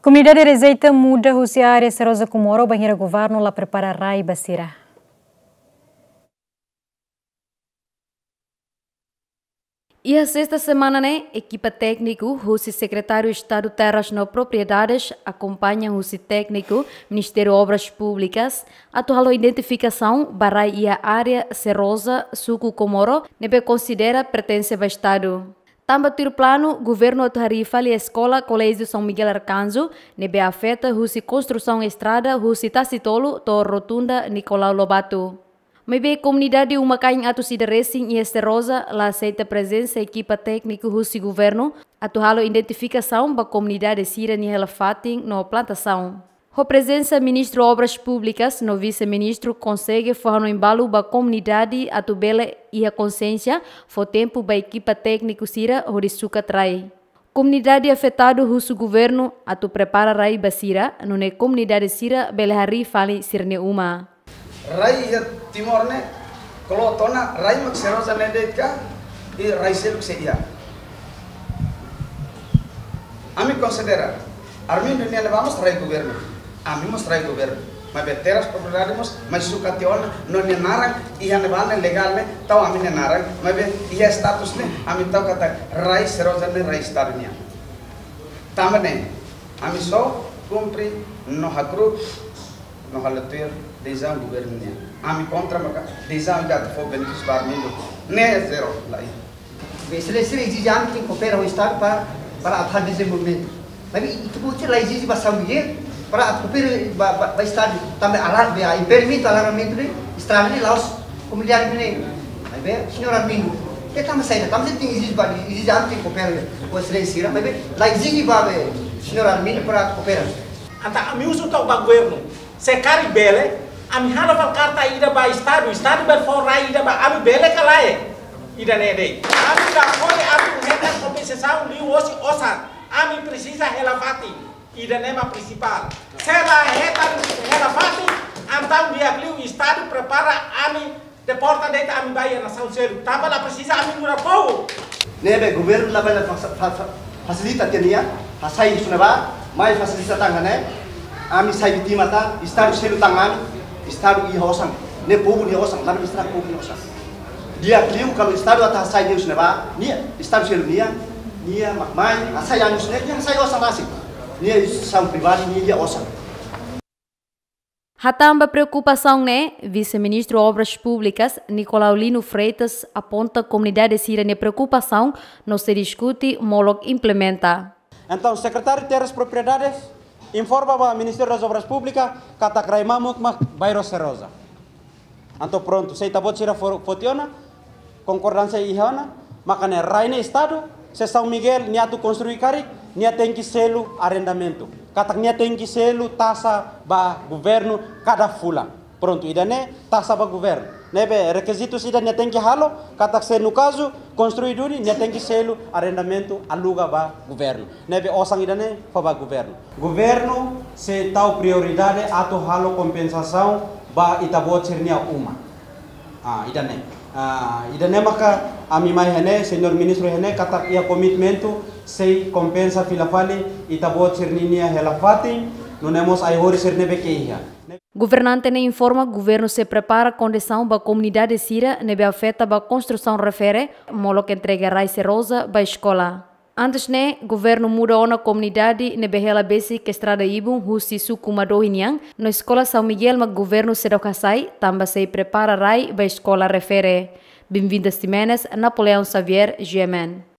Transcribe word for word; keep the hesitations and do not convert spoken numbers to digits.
Comunidade Receita Muda Husiária Serosa Comoro banhira governo lá prepara Rai Basira. E a sexta semana, né, equipa técnico, o secretário de Estado Terras no Propriedades, acompanha o técnico, Ministério de Obras Públicas, atual identificação, barai e a área Serosa, Suco Comoro, nebe considera pertence ao Estado. Também tiro plano, governo autorifa a escola Colégio São Miguel Arcanjo, nebe afeta a construção estrada, o Tacitolo, to rotunda Nicolau Lobato. Maybe comunidade uma cain atu sideressing e esterosa la aceita presença equipa técnico husi governo atu halo identificação ba comunidade sira ni hela fating no plantação. Ho presença ministro obras públicas no vice-ministro consegue forrar no embalo ba comunidade atu bele e a consciência fo tempo ba equipa técnico sira horisuka trai. Comunidade afetado husu governo atu prepara rai basira no ne comunidade sira bele hari fali sirne uma. Rai ya timor ne kalau tona rai mak serosa nedetka i rai seluk seia. Ami considera armi dunia ne vamos rai governo. Ami mos rai governo. Ma veteras propriedades mas sukation no ne narang i ne vale legal ne tau ami ne narang ma be ia status ne ami tau kata rai serosa ne rai starnia. Tamane ami so cumpri no hakru no halatir design governia. Ami contra maka design dat for benefício para mim ne zero lá. Seleção exigente que coopera o Estado para para atar desenvolvimento. Mas itu pun lá exige bastante dinheiro para coopera para Estado também alat bea permite alargamento de estrada de laos comunidade ini. Mas bea senhor Armindo que também sai também tem exige para exigente que coopera o seleção mas bea lá exige para senhor Armindo para coopera. Anta ami usu tau ba governo sekari bele ami hala fal karta ida ba estado estado ber fora ida ba ami bele kalae ida nede ami da foi ami meta compensação li osi osa ami precisa ela fati ida nema principal sela reta ela fati então dia ali o estado prepara ami de porta deta ami baia na São Ciro tava lá precisa ami mura povo nebe governo lá vai facilita tenia hasai sunaba mais facilita tangane ami sai di mata estado selu tangan estado i hosang ne povo ni hosang lalu estado povo ni hosang dia kliu kalau estado atas sai deus neba nia estado selu nia nia makmai asai anu sene nia sai hosang nasi nia sam privado nia hosang. Hatamba preocupação né, vice-ministro Obras Públicas Nicolau Lino Freitas aponta a comunidade sira ne preocupação não se discute molo implementa. Então, secretário de Terras e Propriedades informa ao Ministério das Obras Públicas que a Takraimamuk mak bairro Serosa. Então pronto, se está botira fotiona, concordância ihana, makane raine estado, se São Miguel nia tu construir cari, nia tem que selo arrendamento. Katak nia tem que selo taxa ba governo cada fula. Pronto, idane taxa ba governo. Nebe requisitos ida nia tem que halo, katak se no caso construiduri nia tem que selo arrendamento aluga ba governo. Nebe osang idane fa ba governo. Governo se tau prioridade ato halo compensação ba itabotir nia uma. Ah, idane. Ah, idane maka ami mai hene senhor ministro hene katak ia komitmento se compensa filafali itabotir nia helafati nunemos ai hori ser nebe keia. Governante ne informa governo se prepara condição ba comunidade sira nebe afeta ba construção refere molo que entrega rai serosa ba escola. Antes ne governo muda ona comunidade nebe hela besi que estrada ibum husi suku madohiniang no escola São Miguel ma governo se dokasai tamba se prepara rai ba escola refere. Bem-vindas Timenes, Napoleão Xavier, G M N.